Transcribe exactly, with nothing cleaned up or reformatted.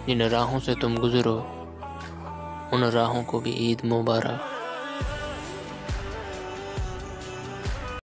जिन राहों से तुम गुजरो उन राहों को भी ईद मुबारक।